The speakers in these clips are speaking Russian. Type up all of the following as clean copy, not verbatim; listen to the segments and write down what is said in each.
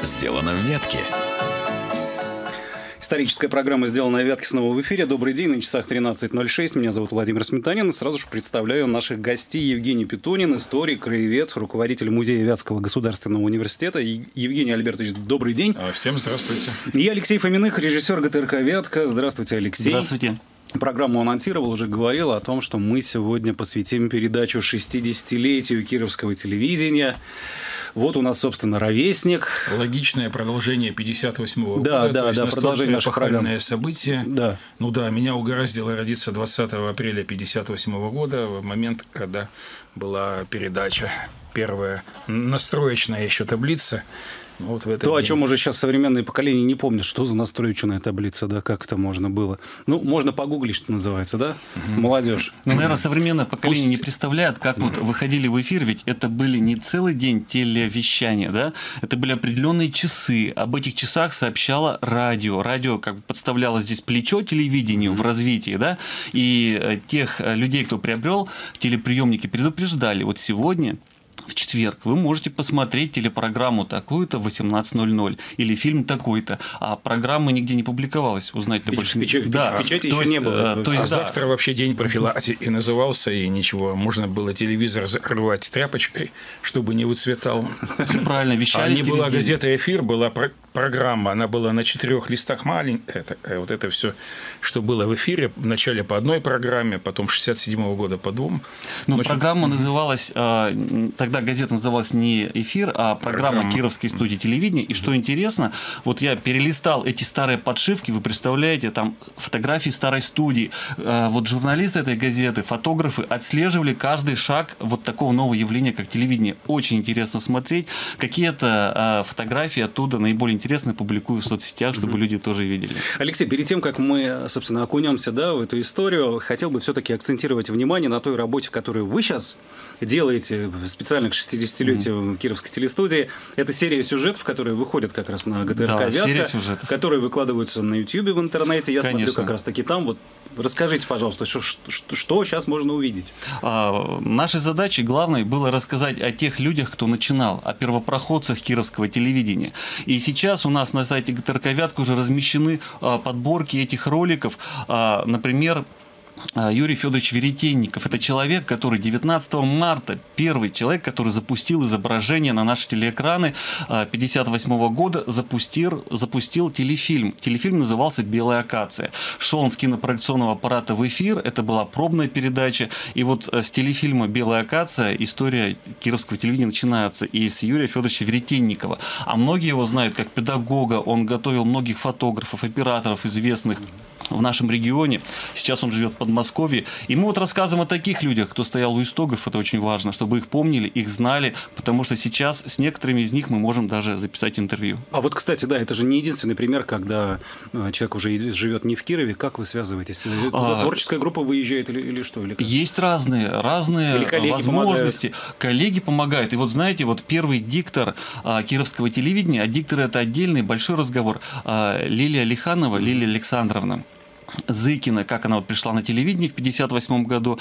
сделано в Вятке. Историческая программа «Сделанная в Вятке» снова в эфире. Добрый день, на часах 13:06. Меня зовут Владимир Сметанин. И сразу же представляю наших гостей. Евгений Петунин, историк, краевед, руководитель музея Вятского государственного университета. Евгений Альбертович, добрый день. Всем здравствуйте. И Алексей Фоминых, режиссер ГТРК «Вятка». Здравствуйте, Алексей. Здравствуйте. Программу анонсировал, уже говорил о том, что мы сегодня посвятим передачу 60-летию кировского телевидения. Вот у нас, собственно, ровесник. Логичное продолжение 58-го года. Да, продолжение нашей программы. Событие. Да. Ну да, меня угораздило родиться 20 апреля 58-го года, в момент, когда была передача, первая настроечная еще таблица. Вот в о чем уже сейчас современное поколение не помнит, что за настроечная таблица, да, как это можно было. Ну, можно погуглить, что называется, да, молодежь. Ну, наверное, современное поколение не представляет, как вот выходили в эфир, ведь это были не целый день телевещания, да, это были определенные часы. Об этих часах сообщало радио. Радио как бы подставляло здесь плечо телевидению в развитии, да, и тех людей, кто приобрел телеприемники, предупреждали. Вот сегодня, в четверг, вы можете посмотреть телепрограмму такую-то в 18:00 или фильм такой-то, а программа нигде не публиковалась. Узнать-то больше... В печати еще не было. Завтра вообще день профилактики назывался, и ничего, можно было телевизор рвать тряпочкой, чтобы не выцветал. Правильно, вещали. Не была газета «Эфир», была программа, она была на 4 листах маленькая. Вот это все, что было в эфире, вначале по одной программе, потом 67-го года по двум. Но программа называлась, тогда газета называлась не «Эфир», а программа Кировской студии телевидения. И что интересно, вот я перелистал эти старые подшивки, вы представляете, там фотографии старой студии. Вот журналисты этой газеты, фотографы отслеживали каждый шаг вот такого нового явления, как телевидение. Очень интересно смотреть. Какие-то фотографии оттуда наиболее интересные публикую в соцсетях, чтобы люди тоже видели. Алексей, перед тем, как мы, собственно, окунемся, да, в эту историю, хотел бы все-таки акцентировать внимание на той работе, которую вы сейчас делаете специально к 60-летию Кировской телестудии. Это серия сюжетов, которые выходят как раз на ГТРК «Вятка», которые выкладываются на YouTube в интернете. Я смотрю как раз-таки там. Вот расскажите, пожалуйста, что сейчас можно увидеть? Нашей задачей главной было рассказать о тех людях, кто начинал, о первопроходцах кировского телевидения. И сейчас у нас на сайте ГТРК «Вятка» уже размещены подборки этих роликов. Например, Юрий Федорович Веретенников. Это человек, который 19 марта, первый человек, который запустил изображение на наши телеэкраны 1958 года, запустил телефильм. Телефильм назывался «Белая акация». Шел он с кинопроекционного аппарата в эфир, это была пробная передача. И вот с телефильма «Белая акация» история кировского телевидения начинается и с Юрия Федоровича Веретенникова. А многие его знают как педагога, он готовил многих фотографов, операторов известных в нашем регионе. Сейчас он живет в Подмосковье. И мы вот рассказываем о таких людях, кто стоял у истоков. Это очень важно, чтобы их помнили, их знали, потому что сейчас с некоторыми из них мы можем даже записать интервью. А вот, кстати, да, это же не единственный пример, когда человек уже живет не в Кирове. Как вы связываетесь? Творческая группа выезжает или что? Или есть разные возможности. Коллеги помогают. И вот знаете, вот первый диктор кировского телевидения, а диктор — это отдельный большой разговор. Лилия Лиханова, Лилия Александровна Зыкина, как она вот пришла на телевидение в 1958 году.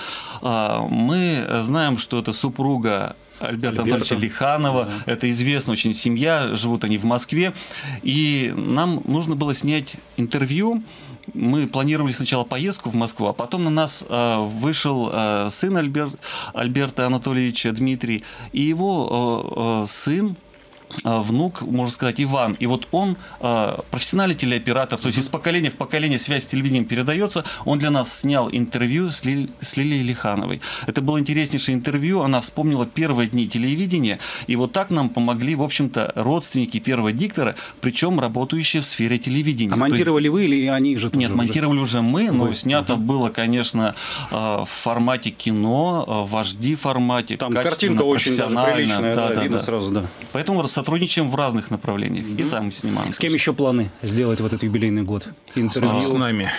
Мы знаем, что это супруга Альберта Анатольевича Лиханова. Да. Это известная очень семья, живут они в Москве. И нам нужно было снять интервью. Мы планировали сначала поездку в Москву, а потом на нас вышел сын Альберта Анатольевича Дмитрий и его сын, внук, можно сказать, Иван. И вот он профессиональный телеоператор, то есть из поколения в поколение связь с телевидением передается. Он для нас снял интервью с Лилией Лихановой. Это было интереснейшее интервью. Она вспомнила первые дни телевидения. И вот так нам помогли, в общем-то, родственники первого диктора, причем работающие в сфере телевидения. А монтировали вы или они же тоже? Нет, монтировали уже мы, но снято было, конечно, в формате кино, в HD формате. Там картинка очень даже приличная, видно сразу, да. Поэтому сотрудничаем в разных направлениях и сами снимаем. С кем еще планы сделать вот этот юбилейный год? Интервью? С нами.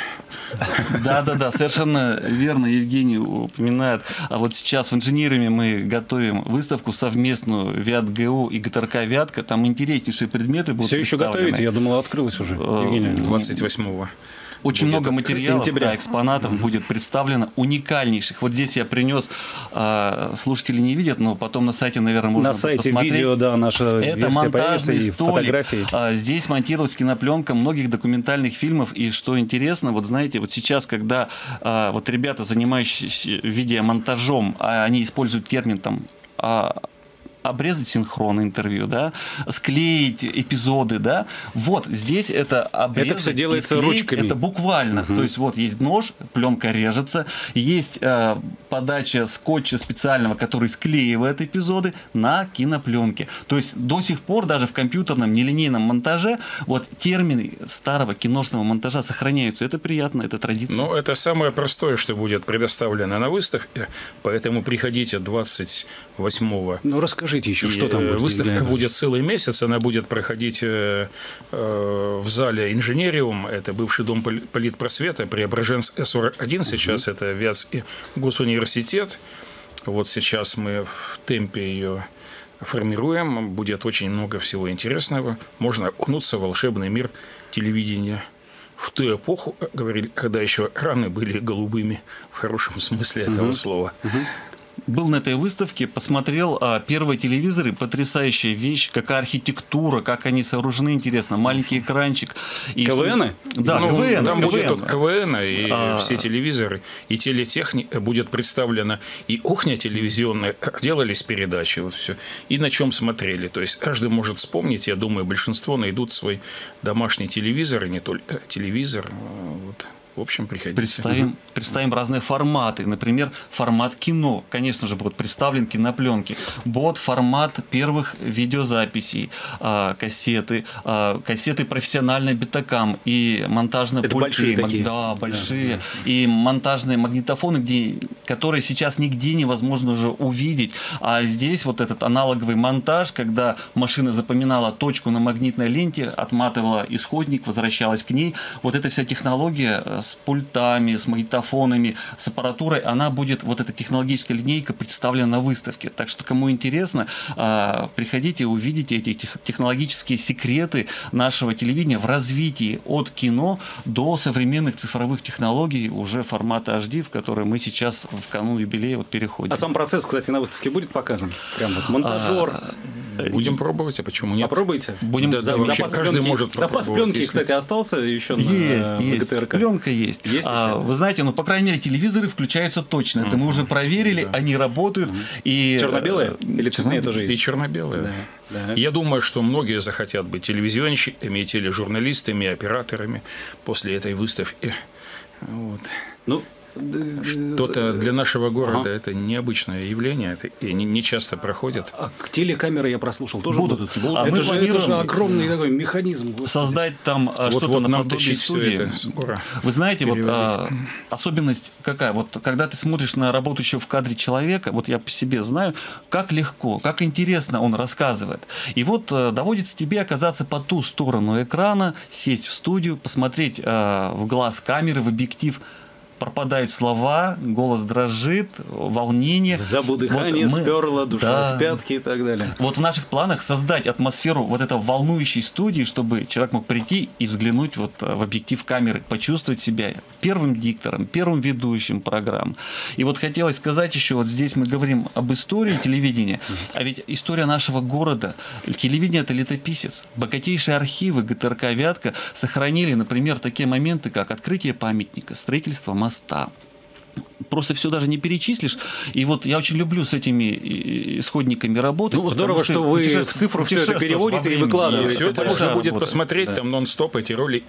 Да, совершенно верно Евгений упоминает. А вот сейчас в инженерами мы готовим выставку совместную ВятГУ и ГТРК «Вятка». Там интереснейшие предметы будут все еще готовите? Я думал, открылось уже. 28-го. Очень много материалов, экспонатов будет представлено, уникальнейших. Вот здесь я принес, слушатели не видят, но потом на сайте, наверное, можно посмотреть. На сайте видео, да, наша это монтажный столик. Здесь монтировалась кинопленка многих документальных фильмов. И что интересно, вот знаете, вот сейчас, когда вот ребята, занимающиеся видеомонтажом, они используют термин там обрезать синхронное интервью, да, склеить эпизоды, да, вот здесь это обрезать, это все делается склеить, ручками. Это буквально, то есть вот есть нож, пленка режется, есть подача скотча специального, который склеивает эпизоды на кинопленке. То есть до сих пор даже в компьютерном нелинейном монтаже вот термины старого киношного монтажа сохраняются. Это приятно, это традиция. Ну, это самое простое, что будет предоставлено на выставке, поэтому приходите 28-го. Ну, расскажите еще, что там будет. Выставка будет целый месяц, она будет проходить в зале «Инженериум», это бывший дом политпросвета, Преображенск С-41, сейчас это ВЯЗ и Госуниверситет. Вот сейчас мы в темпе ее формируем, будет очень много всего интересного. Можно окунуться в волшебный мир телевидения. В ту эпоху, говорили, когда еще раны были голубыми, в хорошем смысле этого слова. Был на этой выставке, посмотрел первые телевизоры, потрясающая вещь, какая архитектура, как они сооружены, интересно, маленький экранчик. КВН? Да, ну, КВН. Там будет КВН, и все телевизоры, и телетехника будет представлена, и кухня телевизионная, делались передачи, вот все, и на чем смотрели. То есть каждый может вспомнить, я думаю, большинство найдут свой домашний телевизор, и не только телевизор, вот. В общем, приходите. Представим разные форматы. Например, формат кино. Конечно же, будут представлены кинопленки. Будет формат первых видеозаписей, кассеты профессиональные битакам и монтажные пульты. Большие такие. Да, большие. Да. И монтажные магнитофоны, которые сейчас нигде невозможно уже увидеть. А здесь вот этот аналоговый монтаж, когда машина запоминала точку на магнитной ленте, отматывала исходник, возвращалась к ней. Вот эта вся технология с пультами, с магнитофонами, с аппаратурой, она будет, вот эта технологическая линейка представлена на выставке. Так что, кому интересно, приходите, увидите эти технологические секреты нашего телевидения в развитии от кино до современных цифровых технологий уже формата HD, в который мы сейчас в канун юбилея вот переходим. А сам процесс, кстати, на выставке будет показан? Прям вот монтажер. Будем пробовать, а почему нет? Попробуйте. Будем, да, каждый может запас пленки, кстати, остался еще на ГТРК? Пленка есть. Вы знаете, ну, по крайней мере, телевизоры включаются точно. Это мы уже проверили, они работают. И... Черно-белые? Или цветные тоже есть? И черно-белые. Да. Я думаю, что многие захотят быть телевизионщиками, тележурналистами, операторами после этой выставки. Вот. Ну, что-то для нашего города это необычное явление, и не часто проходит. А телекамеры я прослушал, тоже будут? Это же огромный такой механизм. Создать там что-то наподобие студии. Вы знаете, вот особенность какая? Вот когда ты смотришь на работающего в кадре человека, вот я по себе знаю, как легко, как интересно он рассказывает. И вот доводится тебе оказаться по ту сторону экрана, сесть в студию, посмотреть в глаз камеры, в объектив. Пропадают слова, голос дрожит, волнение. Забудыхание вот сперло, душа в пятки и так далее. Вот в наших планах создать атмосферу вот этой волнующей студии, чтобы человек мог прийти и взглянуть вот в объектив камеры, почувствовать себя первым диктором, первым ведущим программ. И вот хотелось сказать еще, вот здесь мы говорим об истории телевидения, а ведь история нашего города, телевидение – это летописец. Богатейшие архивы ГТРК «Вятка» сохранили, например, такие моменты, как открытие памятника, строительство моста. Просто все даже не перечислишь. И вот я очень люблю с этими исходниками работать. Ну, здорово, что вы в цифру все это переводите и выкладываете. И все это можно будет посмотреть, там нон-стоп эти роли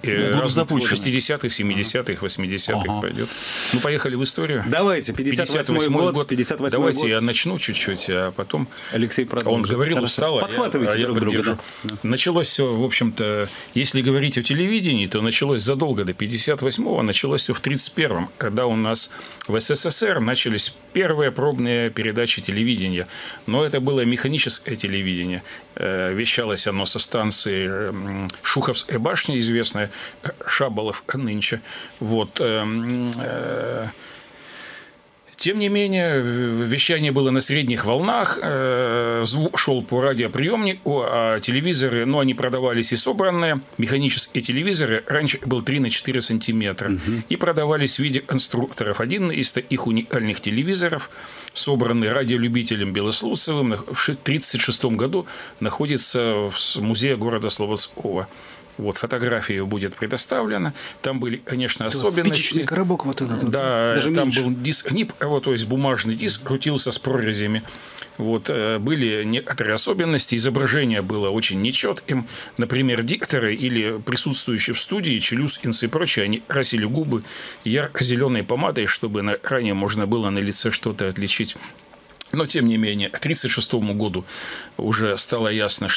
60-х, 70-х, 80-х пойдет. Ну, поехали в историю. Давайте, 58-й год. Давайте я начну чуть-чуть, а потом Алексей продолжит. Он говорил устало, подхватывайте друг друга. Началось все, в общем-то, если говорить о телевидении, то началось задолго до 58-го, началось все в 31-м, когда у нас в СССР начались первые пробные передачи телевидения. Но это было механическое телевидение. Вещалось оно со станции Шуховская башня, известная, Шаболов нынче. Вот. Тем не менее, вещание было на средних волнах, звук шел по радиоприемнику, а телевизоры, ну, они продавались и собранные. Механические телевизоры раньше был 3 на 4 сантиметра. И продавались в виде конструкторов. Один из таких уникальных телевизоров, собранный радиолюбителем Белослудцевым, в 1936 году находится в музее города Слободского. Вот, фотография будет предоставлена. Там были, конечно, особенности. Спичечный коробок вот этот. Да, даже там меньше. был диск НИП, то есть бумажный диск, крутился с прорезями. Вот, были некоторые особенности. Изображение было очень нечетким. Например, дикторы или присутствующие в студии, челюскинцы и прочие, они красили губы ярко-зеленой помадой, чтобы на экране можно было на лице что-то отличить. Но, тем не менее, к 1936 году уже стало ясно,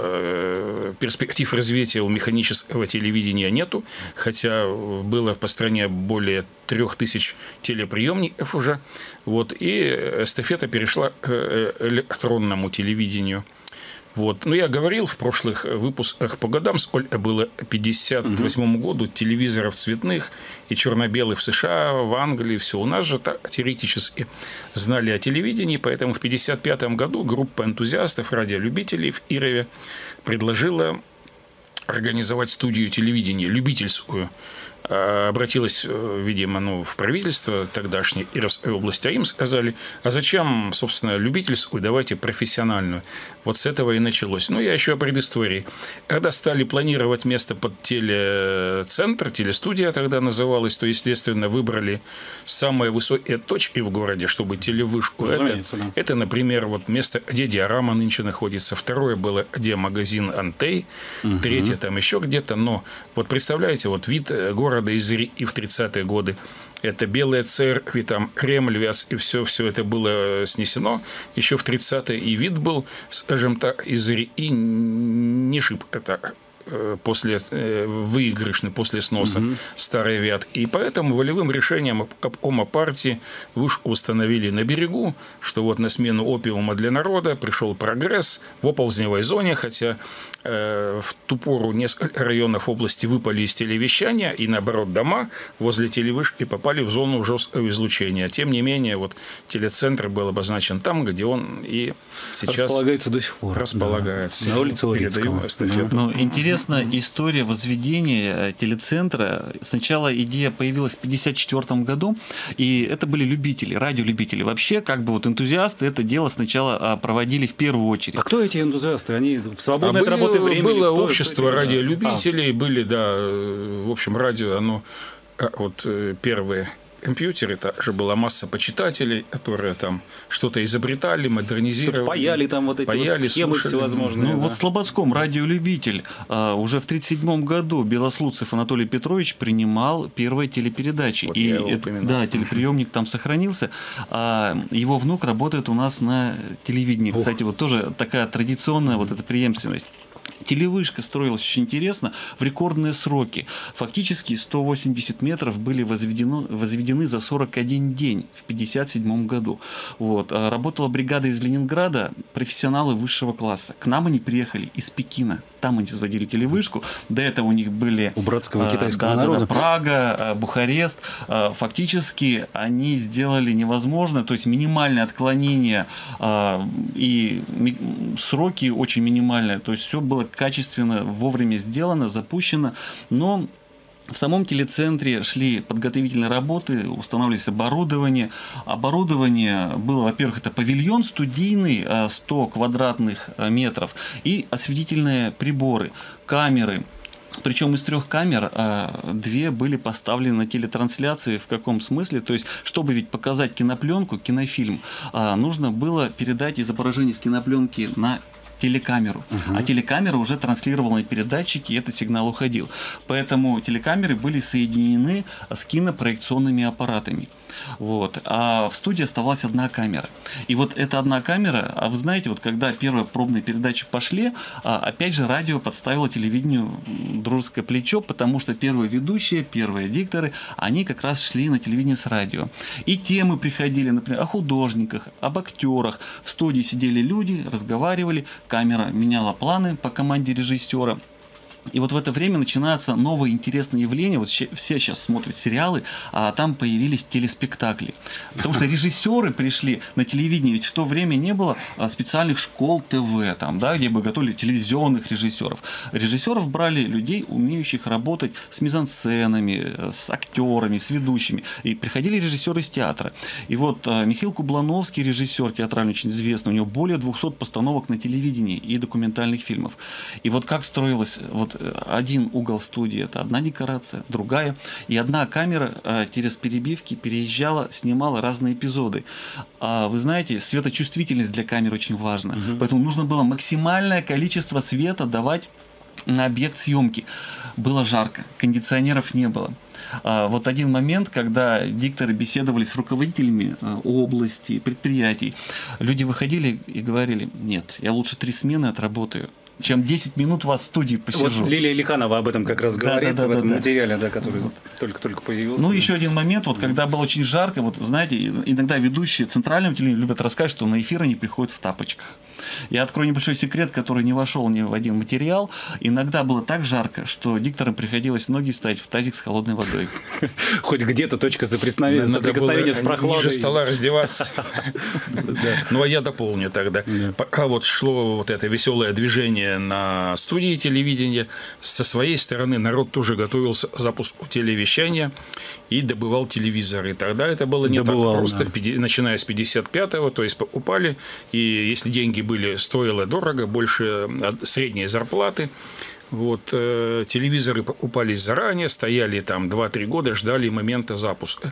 что перспектив развития у механического телевидения нету, хотя было по стране более 3000 телеприемников уже. Вот, и эстафета перешла к электронному телевидению. Вот. Ну, я говорил в прошлых выпусках по годам, сколько было к 1958 году телевизоров цветных и черно-белых в США, в Англии, все. У нас же теоретически знали о телевидении, поэтому в 1955 году группа энтузиастов, радиолюбителей в Ирове предложила организовать студию телевидения, любительскую. Обратилась, видимо, в правительство тогдашней Ировской области, а им сказали, а зачем, собственно, любительскую, давайте профессиональную. Вот с этого и началось. Ну, я еще о предыстории. Когда стали планировать место под телецентр, телестудия тогда называлась, то, естественно, выбрали самые высокие точки в городе, чтобы телевышку. Это, например, вот место, где диорама нынче находится. Второе было, где магазин Антей. Третье там еще где-то. Но вот представляете, вот вид города из Риги в 30-е годы. Это белые церкви, там Кремль, Вяз, и все это было снесено. Еще в 30-е и вид был, скажем так, из Риги не шибко так после выигрышный, после сноса старой Вятки. И поэтому волевым решением обкома партии вышку установили на берегу, что вот на смену опиума для народа пришел прогресс в оползневой зоне, хотя в ту пору несколько районов области выпали из телевещания, и наоборот дома возле телевышки попали в зону жесткого излучения. Тем не менее, вот телецентр был обозначен там, где он и сейчас располагается до сих пор. Располагается. Да. На улице Урицкого. Ну, интересная история возведения телецентра. Сначала идея появилась в 1954 году, и это были любители, радиолюбители. Вообще, как бы вот энтузиасты это дело сначала проводили в первую очередь. А кто эти энтузиасты? Они в свободное от работы время? Было общество радиолюбителей, были, да, в общем, радио, оно, вот первые компьютеры, также была масса почитателей, которые там что-то изобретали, модернизировали. Что-то паяли там вот эти вот схемы всевозможные. Ну, да. Вот в Слободском радиолюбитель уже в 1937 году Белослудцев Анатолий Петрович принимал первые телепередачи. Вот и телеприемник там сохранился. Его внук работает у нас на телевидении. Кстати, вот тоже такая традиционная вот эта преемственность. Телевышка строилась очень интересно, в рекордные сроки. Фактически 180 метров были возведены за 41 день в 1957 году. Вот. Работала бригада из Ленинграда, профессионалы высшего класса. К нам они приехали из Пекина. Там они возводили телевышку. До этого у них были у братского китайского народа. Прага, Бухарест. Фактически они сделали невозможно, то есть минимальное отклонение и сроки очень минимальные. То есть все было качественно, вовремя сделано, запущено. Но в самом телецентре шли подготовительные работы, устанавливались оборудование. Оборудование было, во-первых, это павильон студийный, 100 квадратных метров, и осветительные приборы, камеры. Причем из 3 камер 2 были поставлены на телетрансляции. В каком смысле? То есть, чтобы ведь показать кинопленку, кинофильм, нужно было передать изображение с кинопленки на телекамеру. А телекамера уже транслировала на передатчики, и этот сигнал уходил. Поэтому телекамеры были соединены с кинопроекционными аппаратами. Вот. А в студии оставалась одна камера. И вот эта одна камера, а вы знаете, вот когда первые пробные передачи пошли, опять же радио подставило телевидению дружеское плечо, потому что первые ведущие, первые дикторы, они как раз шли на телевидение с радио. И темы приходили, например, о художниках, об актерах. В студии сидели люди, разговаривали, камера меняла планы по команде режиссера. И вот в это время начинаются новые интересные явления. Вот все сейчас смотрят сериалы, а там появились телеспектакли. Потому что режиссеры пришли на телевидение, ведь в то время не было специальных школ ТВ, там, да, где бы готовили телевизионных режиссеров. Режиссеров брали людей, умеющих работать с мизансценами, с актерами, с ведущими. И приходили режиссеры из театра. И вот Михаил Кублановский, режиссер театральный, очень известный, у него более 200 постановок на телевидении и документальных фильмов. И вот как строилась вот один угол студии, это одна декорация, другая, и одна камера через перебивки переезжала, снимала разные эпизоды. А вы знаете, светочувствительность для камер очень важна, поэтому нужно было максимальное количество света давать на объект съемки. Было жарко, кондиционеров не было. Вот один момент, когда дикторы беседовали с руководителями области, предприятий, люди выходили и говорили: нет, я лучше 3 смены отработаю, чем 10 минут у вас в студии посижу. Вот Лилия Лиханова об этом как раз говорится в этом материале, да, который только-только появился. Ну, еще один момент, вот когда было очень жарко, вот знаете, иногда ведущие центрального телевидения любят рассказывать, что на эфир они приходят в тапочках. Я открою небольшой секрет, который не вошел ни в один материал. Иногда было так жарко, что дикторам приходилось ноги ставить в тазик с холодной водой. Хоть где-то точка соприкосновения с прохладой. Ниже стола раздеваться. Ну, а я дополню тогда. Пока вот шло вот это веселое движение на студии телевидения, со своей стороны народ тоже готовился к запуску телевещания и добывал телевизоры. И тогда это было не так просто, начиная с 55-го, то есть покупали, и если деньги были, стоило дорого, больше средней зарплаты. Вот, телевизоры покупались заранее, стояли там 2-3 года, ждали момента запуска.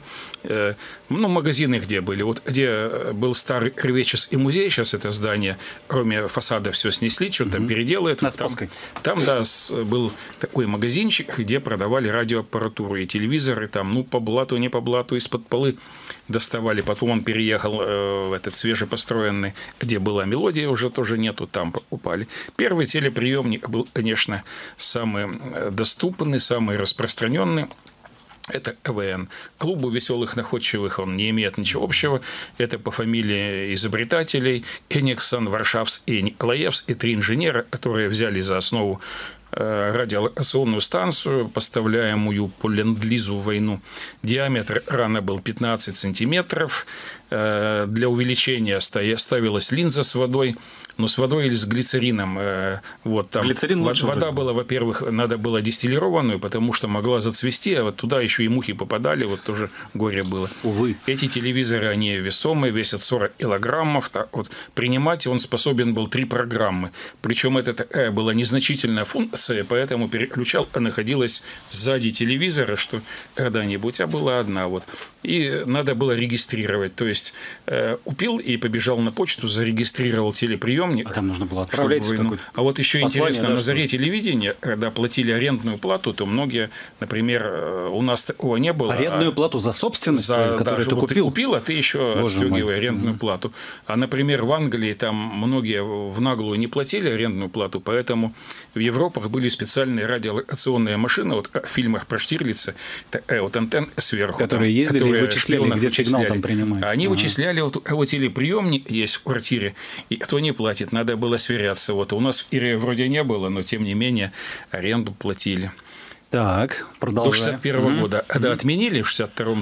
Ну, магазины где были? Вот где был старый Рвечес и музей, сейчас это здание, кроме фасада все снесли, что-то там переделают. На Спасской. Там, да, был такой магазинчик, где продавали радиоаппаратуру и телевизоры, там, ну, по блату, не по блату, из-под полы доставали. Потом он переехал в этот свежепостроенный, где была мелодия, уже тоже нету, там покупали. Первый телеприемник был, конечно, самый доступный, самый распространенный. Это ЭВН. Клубу веселых находчивых он не имеет ничего общего. Это по фамилии изобретателей Эниксон, Варшавс и Николаевс, и 3 инженера, которые взяли за основу радиолокационную станцию, поставляемую по ленд-лизу в войну. Диаметр рана был 15 сантиметров. Для увеличения ставилась линза с водой. Но с водой или с глицерином. Вот, там вода была, во-первых, надо было дистиллированную, потому что могла зацвести, а вот туда еще и мухи попадали, вот тоже горе было. Увы. Эти телевизоры, они весомые, весят 40 килограммов. Так вот, принимать он способен был 3 программы. Причем это такая была незначительная функция, поэтому переключал, находилась сзади телевизора, что когда-нибудь, а была одна. Вот. И надо было регистрировать. То есть, купил и побежал на почту, зарегистрировал телеприем. А там нужно было отправлять какой-то. А вот еще послание, интересно, на заре телевидения, когда платили арендную плату, то многие, например, у нас такого не было. Арендную плату за собственность, которую ты купил? Ты купил, а ты еще отстегивай арендную плату. А, например, в Англии там многие в наглую не платили арендную плату, поэтому в Европах были специальные радиолокационные машины, вот в фильмах про Штирлица, такая вот антенна сверху. Которые ездили и вычисляли, где сигнал там принимается. Они вычисляли, вот телеприемник есть в квартире, и кто не платит, надо было сверяться. Вот у нас в Ире вроде не было, но тем не менее аренду платили. Так, продолжаем. До 61 года. Когда отменили в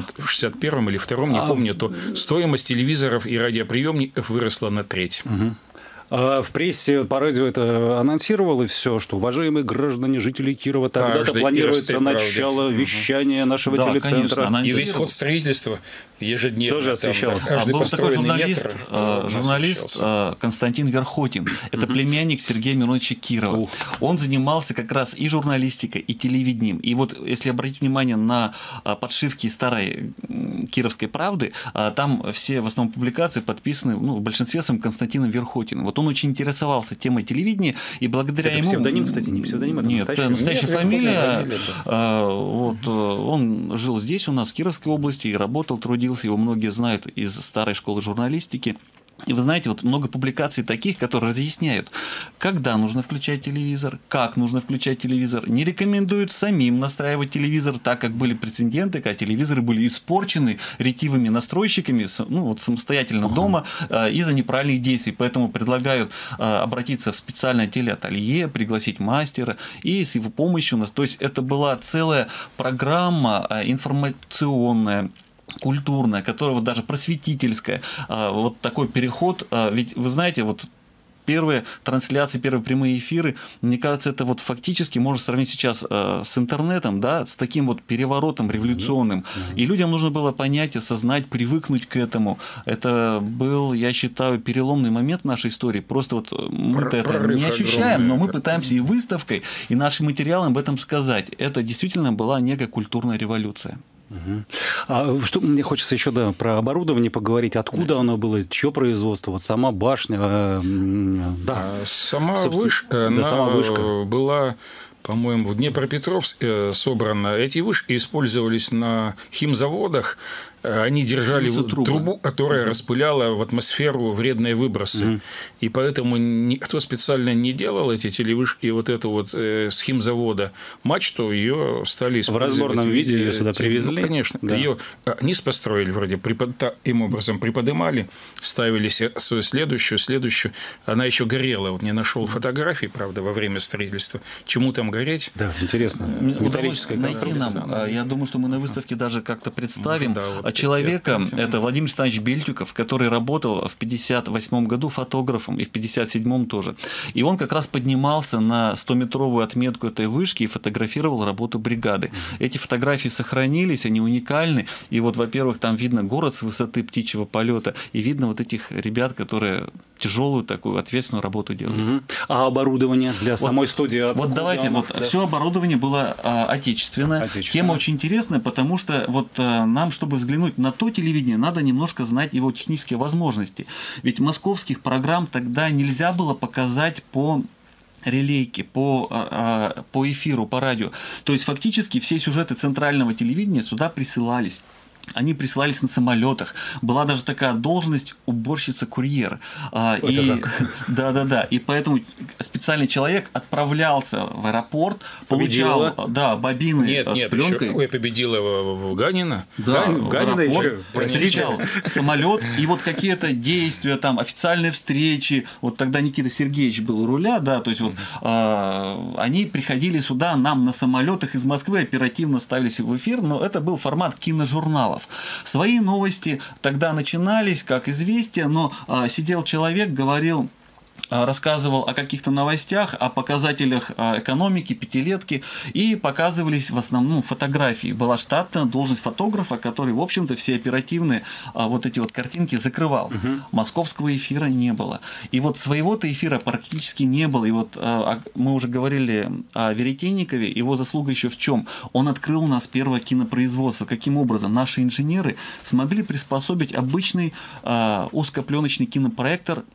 61 или 2, не помню, то стоимость телевизоров и радиоприемников выросла на 1/3. В прессе по радио это анонсировал, и все, что, уважаемые граждане, жители Кирова, тогда-то планируется начало вещания нашего телецентра. Конечно, и весь ход строительства ежедневно. Тоже освещалось. Был такой журналист Константин Верхотин. Это племянник Сергея Мироновича Кирова. Он занимался как раз и журналистикой, и телевидением. И вот, если обратить внимание на подшивки старой Кировской правды, там все в основном публикации подписаны, в большинстве своем, Константином Верхотиным. Вот он очень интересовался темой телевидения, и благодаря ему... Псевдоним, кстати, не псевдоним, это настоящая фамилия. Вот, он жил здесь у нас, в Кировской области, и работал, трудился. Его многие знают из старой школы журналистики. И вы знаете, вот много публикаций таких, которые разъясняют, когда нужно включать телевизор, как нужно включать телевизор. Не рекомендуют самим настраивать телевизор, так как были прецеденты, когда телевизоры были испорчены ретивыми настройщиками, ну, вот самостоятельно дома из-за неправильных действий. Поэтому предлагают обратиться в специальное телеателье, пригласить мастера и с его помощью. То есть это была целая программа информационная, культурная, которая вот даже просветительская, вот такой переход, ведь вы знаете, вот первые трансляции, первые прямые эфиры, мне кажется, это вот фактически можно сравнить сейчас с интернетом, да, с таким вот переворотом революционным. И людям нужно было понять, осознать, привыкнуть к этому. Это был, я считаю, переломный момент в нашей истории. Просто вот мы-то это не ощущаем, но мы пытаемся и выставкой, и нашим материалом об этом сказать. Это действительно была некая культурная революция. А что мне хочется еще про оборудование поговорить. Откуда оно было, чье производство? Вот сама башня. Сама вышка была, по-моему, в Днепропетровске собрана. Эти вышки использовались на химзаводах. Они держали трубу, которая распыляла в атмосферу вредные выбросы. И поэтому никто специально не делал эти телевышки. И вот эту вот с химзавода мачту ее стали использовать. В разборном виде ее сюда привезли? Ну, конечно. Да. Ее низ построили вроде, таким образом приподнимали, ставили следующую. Она еще горела. Вот не нашел фотографий, правда, во время строительства. Чему там гореть? Да, интересно. Металлическая конструкция. Я думаю, что мы на выставке даже как-то представим человека, это Владимир Александрович Бельтюков, который работал в 1958 году фотографом и в 1957 тоже. И он как раз поднимался на 100-метровую отметку этой вышки и фотографировал работу бригады. Эти фотографии сохранились, они уникальны. И вот, во-первых, там видно город с высоты птичьего полета, и видно вот этих ребят, которые тяжелую такую ответственную работу делают. А оборудование для самой студии? Вот давайте, все оборудование было отечественное. Тема очень интересная, потому что вот нам, чтобы взглянуть на то телевидение, надо немножко знать его технические возможности. Ведь московских программ тогда нельзя было показать по релейке, по эфиру, по радио. То есть фактически все сюжеты центрального телевидения сюда присылались. Они присылались на самолетах. Была даже такая должность уборщица-курьер. И поэтому специальный человек отправлялся в аэропорт, получал бобины с пленкой. Ой, победила в Ганина. Да, Ганина еще. Встречал самолет, и вот какие-то действия, там, официальные встречи. Вот тогда Никита Сергеевич был у руля, да, то есть вот они приходили сюда, нам на самолетах из Москвы оперативно ставились в эфир, но это был формат киножурнала. Свои новости тогда начинались как известия, но сидел человек, говорил, рассказывал о каких-то новостях, о показателях экономики, пятилетки, и показывались в основном фотографии. Была штатная должность фотографа, который, в общем-то, все оперативные вот эти вот картинки закрывал. Московского эфира не было. И вот своего-то эфира практически не было. И вот мы уже говорили о Веретенникове, его заслуга еще в чем? Он открыл у нас первое кинопроизводство. Каким образом? Наши инженеры смогли приспособить обычный узкопленочный кинопроектор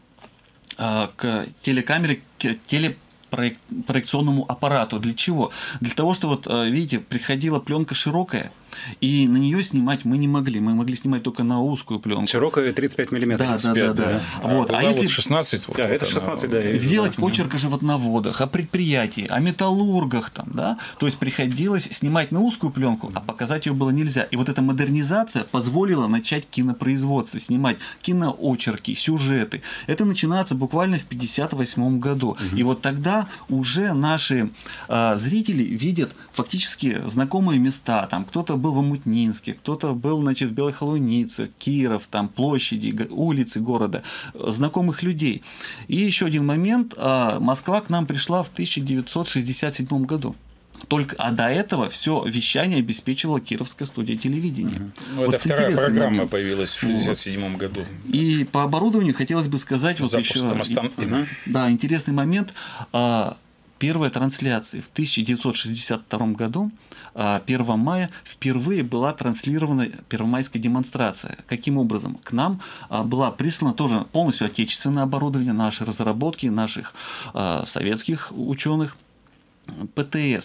к телекамере, к телепроекционному аппарату. Для чего? Для того, что, вот видите, приходила пленка широкая, и на нее снимать мы не могли. Мы могли снимать только на узкую пленку. Широкая 35 миллиметров. Да. Вот. А если 16? Да, это 16, да. Сделать очерк о животноводах, о предприятии, о металлургах, там, да? То есть приходилось снимать на узкую пленку, а показать ее было нельзя. И вот эта модернизация позволила начать кинопроизводство, снимать киноочерки, сюжеты. Это начинается буквально в 1958 году. И вот тогда уже наши зрители видят фактически знакомые места. Там кто-то был в Омутнинске, кто-то был, значит, в Белой Холунице, Киров, там площади, улицы города, знакомых людей. И еще один момент. Москва к нам пришла в 1967 году. А до этого все вещание обеспечивала Кировская студия телевидения. Вот это вторая программа появилась в 1967 году. И по оборудованию хотелось бы сказать вот еще. Да, интересный момент. Первая трансляция в 1962 году, 1 мая, впервые была транслирована первомайская демонстрация. Каким образом? К нам была прислана тоже полностью отечественное оборудование, наши разработки, наших советских ученых, ПТС.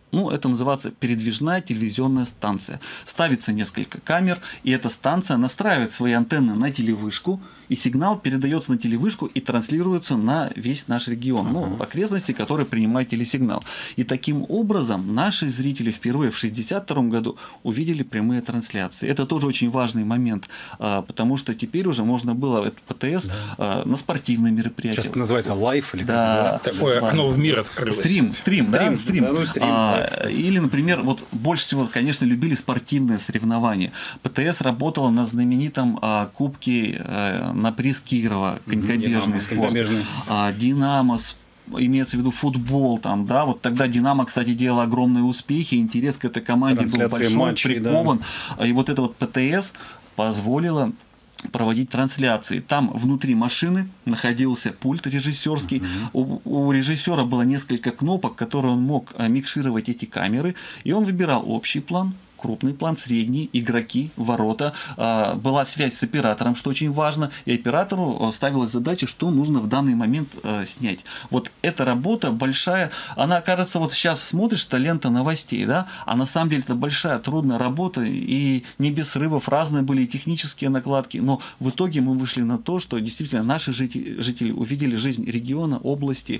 Ну, это называется передвижная телевизионная станция. Ставится несколько камер, и эта станция настраивает свои антенны на телевышку, и сигнал передается на телевышку и транслируется на весь наш регион, ну, окрестности, которые принимают телесигнал. И таким образом наши зрители впервые в 1962 году увидели прямые трансляции. Это тоже очень важный момент, потому что теперь уже можно было эту ПТС на спортивные мероприятия. Сейчас это называется лайв или да, как? Такое окно в мир открылось. Стрим. Да, ну, стрим. Или, например, вот больше всего, конечно, любили спортивные соревнования. ПТС работала на знаменитом кубке на приз Кирова, конькобежный спорт. Динамо, имеется в виду футбол, там, да, вот тогда Динамо, кстати, делал огромные успехи, интерес к этой команде был большой, матчей, прикован, да. И вот эта вот ПТС позволила проводить трансляции. Там внутри машины находился пульт режиссерский. У режиссера было несколько кнопок, которые он мог микшировать эти камеры, и он выбирал общий план, крупный план, средний, игроки, ворота. Была связь с оператором, что очень важно, и оператору ставилась задача, что нужно в данный момент снять. Вот эта работа большая, она, кажется, вот сейчас смотришь, это лента новостей, да, а на самом деле это большая, трудная работа, и не без срывов, разные были и технические накладки, но в итоге мы вышли на то, что действительно наши жители увидели жизнь региона, области,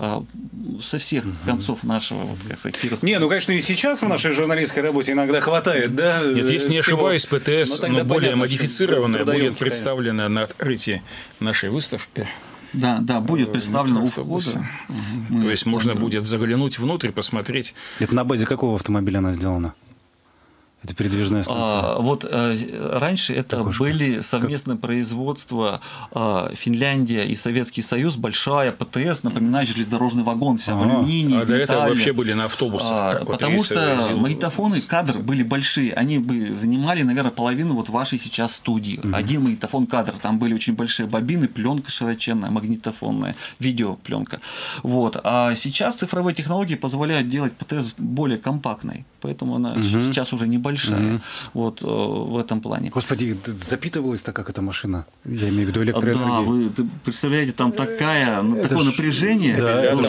со всех концов нашего, вот, как сказать, Кировского. Не, ну, конечно, и сейчас в нашей журналистской работе иногда хватает, да? Нет, если не ошибаюсь, ПТС, но более модифицированная, будет представлена на открытии нашей выставки. Да, будет представлено у входа. То есть можно будет заглянуть внутрь, посмотреть. Это на базе какого автомобиля она сделана? Это передвижная станция. Вот раньше это были совместное производство Финляндия и Советский Союз, большая ПТС, напоминающая железнодорожный вагон, вся в алюминии, до этого вообще были на автобусах. Потому что магнитофоны, кадр были большие, они бы занимали, наверное, половину вот вашей сейчас студии. Один магнитофон кадр, там были очень большие бобины, пленка широченная, магнитофонная, видеопленка. Вот. А сейчас цифровые технологии позволяют делать ПТС более компактной, поэтому она сейчас уже не большая. Вот в этом плане. Господи, запитывалась-то как эта машина? Я имею в виду электроэнергию. Да, вы представляете, там такое напряжение.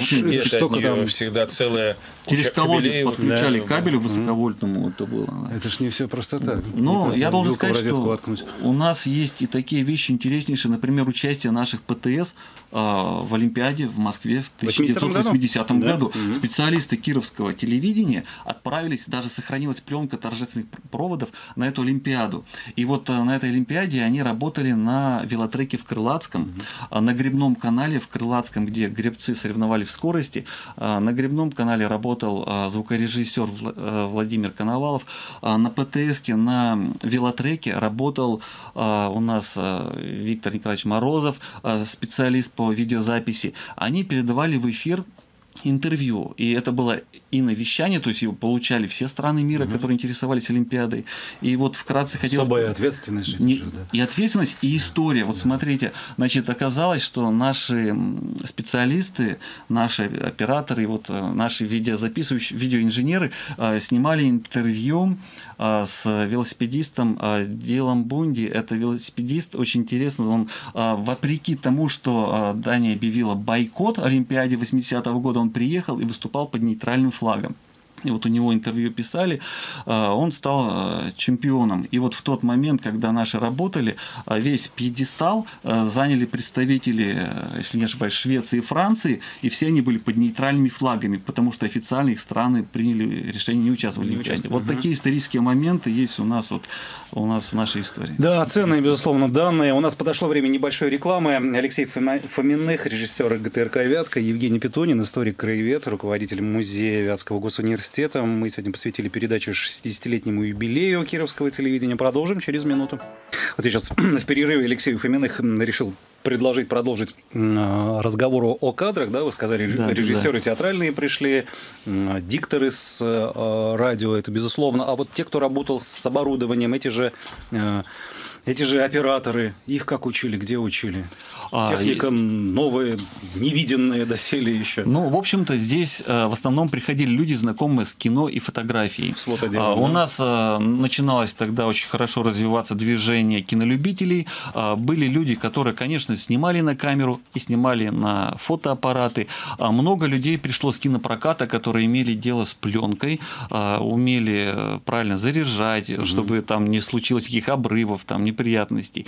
Там всегда целая через колодец подключали к кабелю высоковольтному. Это было. Это ж не все просто так. Но я должен сказать, что у нас есть и такие вещи интереснейшие, например, участие наших ПТС в Олимпиаде в Москве в 1980 году. Специалисты кировского телевидения отправились, даже сохранилась пленка торжественных проводов на эту Олимпиаду. И вот на этой Олимпиаде они работали на велотреке в Крылатском, на гребном канале в Крылатском, где гребцы соревновали в скорости. На гребном канале работал звукорежиссер Владимир Коновалов. На ПТСке, на велотреке работал у нас Виктор Николаевич Морозов, специалист по видеозаписи. Они передавали в эфир интервью, и это было и навещание, то есть его получали все страны мира, которые интересовались Олимпиадой. И вот вкратце хотелось... Особая ответственность же. И ответственность, и история. Вот смотрите, значит, оказалось, что наши специалисты, наши операторы, вот наши видеозаписывающие, видеоинженеры снимали интервью с велосипедистом Дилом Бунди. Это велосипедист, очень интересно, он вопреки тому, что Дания объявила бойкот Олимпиаде 80-го года, он приехал и выступал под нейтральным флагом. И вот у него интервью писали, он стал чемпионом. И вот в тот момент, когда наши работали, весь пьедестал заняли представители, если не ошибаюсь, Швеции и Франции, и все они были под нейтральными флагами, потому что официально их страны приняли решение не участвовать в Олимпиаде. Вот такие исторические моменты есть у нас в нашей истории. Да, ценные, безусловно, данные. У нас подошло время небольшой рекламы. Алексей Фоминых, режиссер ГТРК «Вятка», Евгений Петунин, историк-краевед, руководитель музея Вятского госуниверситета. Мы сегодня посвятили передачу 60-летнему юбилею Кировского телевидения. Продолжим через минуту. Вот я сейчас в перерыве Алексею Фоминых решил продолжить разговор о кадрах. Да, вы сказали, режиссеры театральные пришли, дикторы с радио, это безусловно. А вот те, кто работал с оборудованием, эти же операторы, их как учили, где учили? Техника новая, невиденная доселе еще. Ну, в общем-то, здесь в основном приходили люди, знакомые с кино и фотографией. У нас начиналось тогда очень хорошо развиваться движение кинолюбителей. Были люди, которые, конечно, снимали на камеру и снимали на фотоаппараты. Много людей пришло с кинопроката, которые имели дело с пленкой, умели правильно заряжать, чтобы там не случилось никаких обрывов, там, неприятностей.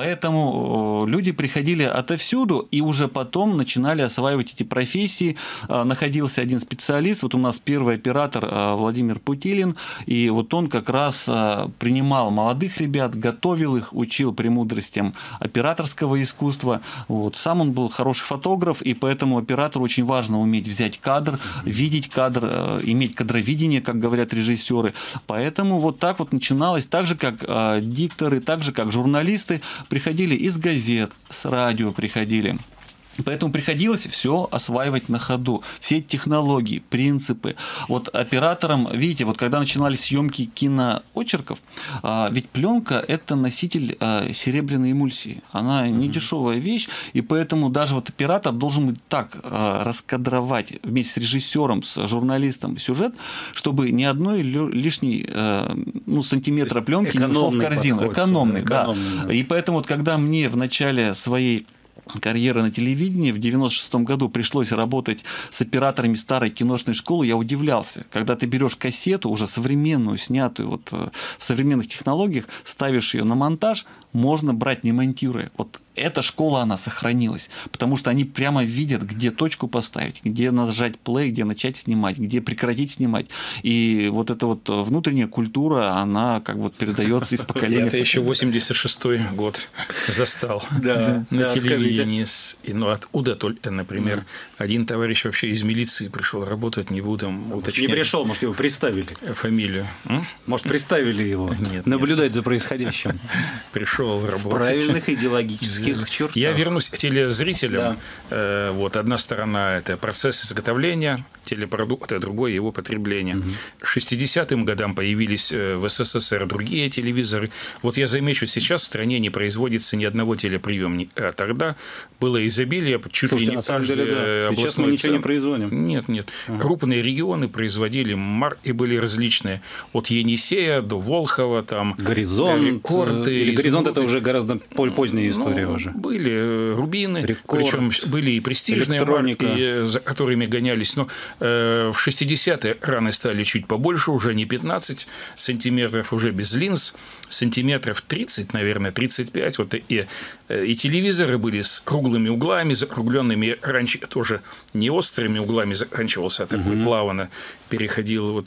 Поэтому люди приходили отовсюду и уже потом начинали осваивать эти профессии. Находился один специалист, вот у нас первый оператор Владимир Путилин, и вот он как раз принимал молодых ребят, готовил их, учил премудростям операторского искусства. Вот. Сам он был хороший фотограф, и поэтому оператору очень важно уметь взять кадр, видеть кадр, иметь кадровидение, как говорят режиссеры. Поэтому вот так вот начиналось, так же, как дикторы, так же, как журналисты приходили из газет, с радио приходили. Поэтому приходилось все осваивать на ходу. Все технологии, принципы. Вот операторам, видите, вот когда начинались съемки киноочерков, ведь пленка – это носитель серебряной эмульсии. Она не дешевая вещь, и поэтому даже вот оператор должен быть так раскадровать вместе с режиссером, с журналистом сюжет, чтобы ни одной лишней сантиметра пленки не ушло в корзину. Экономный, да. И поэтому вот когда мне в начале своей карьеры на телевидении в 96-м году пришлось работать с операторами старой киношной школы, я удивлялся. Когда ты берешь кассету, уже современную, снятую вот в современных технологиях, ставишь ее на монтаж, можно брать не монтируя. Вот эта школа, она сохранилась, потому что они прямо видят, где точку поставить, где нажать play, где начать снимать, где прекратить снимать. И вот эта вот внутренняя культура, она как вот передается из поколения. Это еще 86-й год застал на телевидении. Откуда, например, один товарищ вообще из милиции пришел работать, не буду уточнять. Не пришел, может, его представили. Фамилию. Может, представили его наблюдать за происходящим. Пришел работать. В правильных идеологических чертах. Я вернусь к телезрителям. Да. Вот одна сторона – это процесс изготовления телепродукта, другое – его потребление. К 60-м годам появились в СССР другие телевизоры. Вот я замечу, сейчас в стране не производится ни одного телеприемника. А тогда было изобилие, чуть ли не каждый областной сейчас мы ничего не производим. Нет. Крупные регионы производили марки были различные. От Енисея до Волхова, там Горизонт. Рекорды. Или Горизонт – это уже гораздо поздняя история уже. Были Рубины, Рекорд, причем были и престижные марки, за которыми гонялись. Но в 60-е раны стали чуть побольше, уже не 15 сантиметров, уже без линз, сантиметров 30, наверное, 35. Вот и телевизоры были с круглыми углами, закругленными раньше тоже не острыми углами заканчивался, а такой плавно переходил. Вот.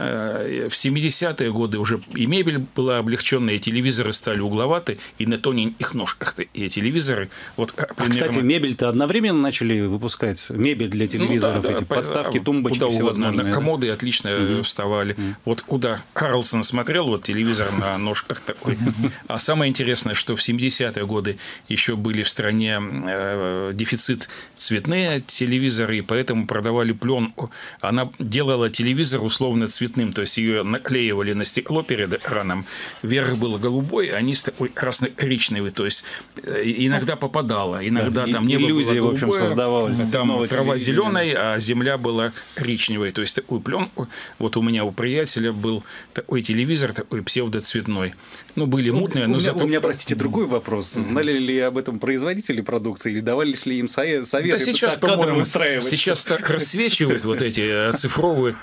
В 70-е годы уже и мебель была облегченная, и телевизоры стали угловаты, и на тоненьких ножках и телевизоры. Вот, примерно... Кстати, мебель-то одновременно начали выпускать? Мебель для телевизоров, эти подставки, тумбочки, куда всевозможные. угодно. Комоды отлично вставали. Вот куда Карлсон смотрел, вот телевизор на ножках такой. А самое интересное, что в 70-е годы еще были в стране дефицит цветные телевизоры, и поэтому продавали пленку. Она делала телевизор условно цветным, то есть ее наклеивали на стекло перед экраном. Верх был голубой, а низ такой красно-коричневый, то есть иногда попадало, иногда там небо иллюзия, было голубое, в общем, создавалась. там трава зеленая, а земля была коричневой, то есть такую пленку. Вот у меня у приятеля был такой телевизор, такой псевдоцветной. Были мутные, но у меня, простите, другой вопрос. Знали ли об этом производители продукции или давались ли им советы? Да сейчас, по-моему, сейчас так рассвечивают вот эти, оцифровывают,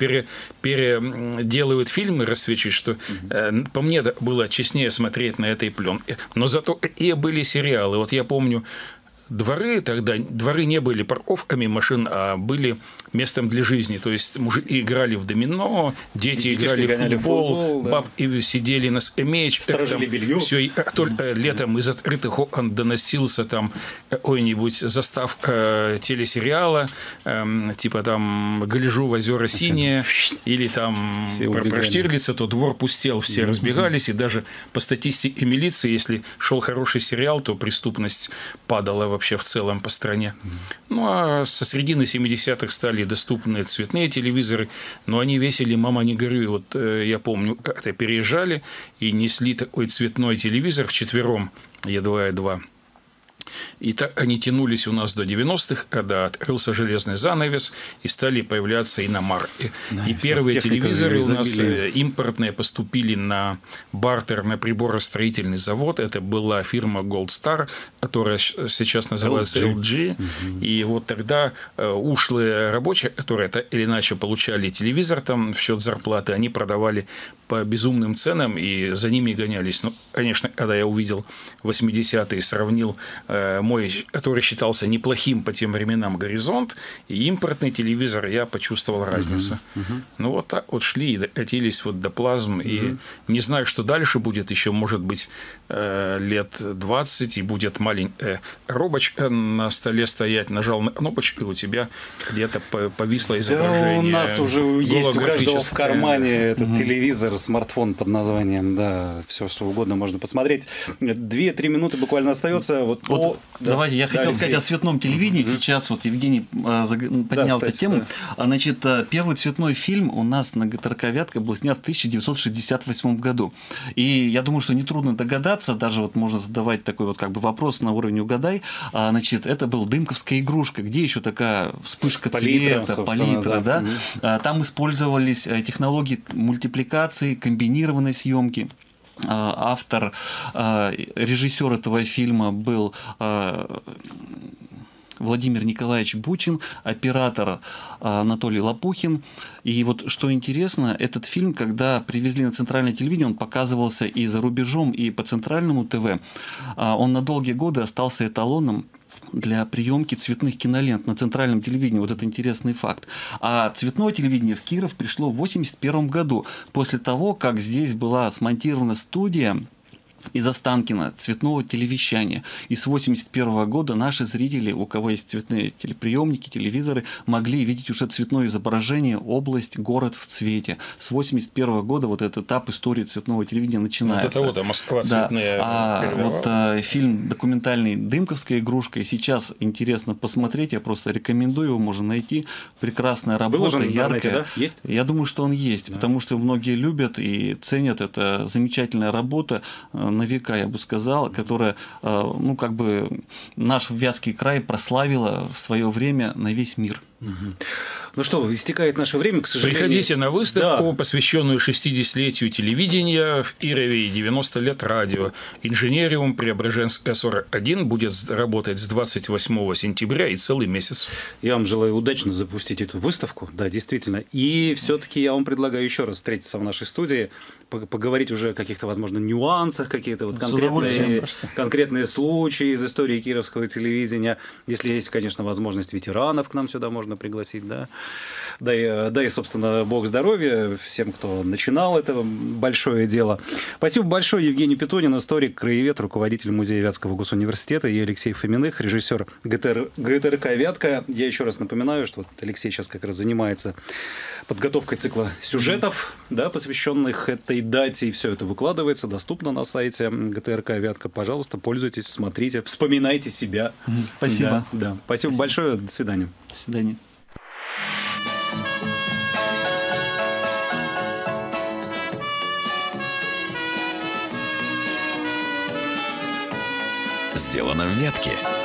переделывают фильмы, рассвечивают, что по мне было честнее смотреть на этой пленке. Но зато и были сериалы. Вот я помню, дворы не были парковками машин, а были местом для жизни. То есть мужики играли в домино, дети играли в футбол, бабки сидели на скамеечках. Сторожили белье. Все, только летом из открытых окон доносился там какой-нибудь заставка телесериала, типа там «Гляжу в озера синие», или там про Штирлица, то двор пустел, все разбегались, и даже по статистике милиции, если шел хороший сериал, то преступность падала вообще в целом по стране. А со середины 70-х стали доступны цветные телевизоры, но они весили, мама не горюй. Вот я помню, как-то переезжали и несли такой цветной телевизор вчетвером, Е2, Е2. И так они тянулись у нас до 90-х, когда открылся железный занавес, и стали появляться иномарки. И первые телевизоры у нас импортные поступили на бартер, на приборостроительный завод. Это была фирма Gold Star, которая сейчас называется LG. И вот тогда ушлые рабочие, которые так или иначе получали телевизор там в счет зарплаты, они продавали по безумным ценам, и за ними гонялись. Ну, конечно, когда я увидел 80-е, сравнил мой, который считался неплохим по тем временам, горизонт, и импортный телевизор, я почувствовал разницу. Ну, вот так вот шли и докатились вот до плазм, и не знаю, что дальше будет, еще, может быть, лет 20, и будет маленькая робочка на столе стоять, нажал на кнопочку, и у тебя где-то повисло изображение. Да, у нас уже есть у каждого в кармане этот телевизор, смартфон под названием, да, все что угодно можно посмотреть. 2-3 минуты буквально остается. Давайте, я хотел сказать о цветном телевидении. Сейчас вот Евгений поднял эту тему. Значит, первый цветной фильм у нас на ГТРК «Вятка» был снят в 1968 году. И я думаю, что нетрудно догадаться, даже вот можно задавать такой вот как бы вопрос на уровне «угадай». Значит, это был «Дымковская игрушка». Где еще такая вспышка цвета, палитра, да? Там использовались технологии мультипликации, комбинированной съемки. Автор, режиссер этого фильма был Владимир Николаевич Бучин, оператор Анатолий Лопухин. И вот что интересно, этот фильм, когда привезли на центральное телевидение, он показывался и за рубежом, и по центральному ТВ. Он на долгие годы остался эталоном для приемки цветных кинолент на центральном телевидении. Вот это интересный факт. А цветное телевидение в Киров пришло в 1981 году, после того, как здесь была смонтирована студия из Останкина цветного телевещания. И с 1981 года наши зрители, у кого есть цветные телеприемники, телевизоры, могли видеть уже цветное изображение, область, город в цвете. С 1981 года вот этот этап истории цветного телевидения начинается. Вот это вот Москва цветная. Да. Вот фильм документальный «Дымковская игрушка». И сейчас интересно посмотреть. Я просто рекомендую, его можно найти. Прекрасная работа, яркая. Да? Есть? Я думаю, что он есть, потому что многие любят и ценят. Это замечательная работа на века, я бы сказал, которая, ну, как бы наш Вятский край прославила в свое время на весь мир. Ну что, истекает наше время, к сожалению. Приходите на выставку, посвященную 60-летию телевидения в Кирове и 90 лет радио. Инженериум Преображенск-41 будет работать с 28 сентября и целый месяц. Я вам желаю удачно запустить эту выставку, да, действительно. И все-таки я вам предлагаю еще раз встретиться в нашей студии, поговорить уже о каких-то, возможно, нюансах, какие-то вот конкретные случаи из истории кировского телевидения. Если есть, конечно, возможность ветеранов к нам сюда можно пригласить, да. Да и, собственно, Бог здоровья всем, кто начинал это большое дело. Спасибо большое, Евгений Петунин, историк, краевед, руководитель музея Вятского госуниверситета, и Алексей Фоминых, режиссер ГТРК «Вятка». Я еще раз напоминаю, что вот Алексей сейчас как раз занимается подготовкой цикла сюжетов, да, посвященных этой дате, и все это выкладывается, доступно на сайте ГТРК «Вятка». Пожалуйста, пользуйтесь, смотрите, вспоминайте себя. Спасибо. Да. Спасибо большое. До свидания. До свидания. Сделано в Вятке.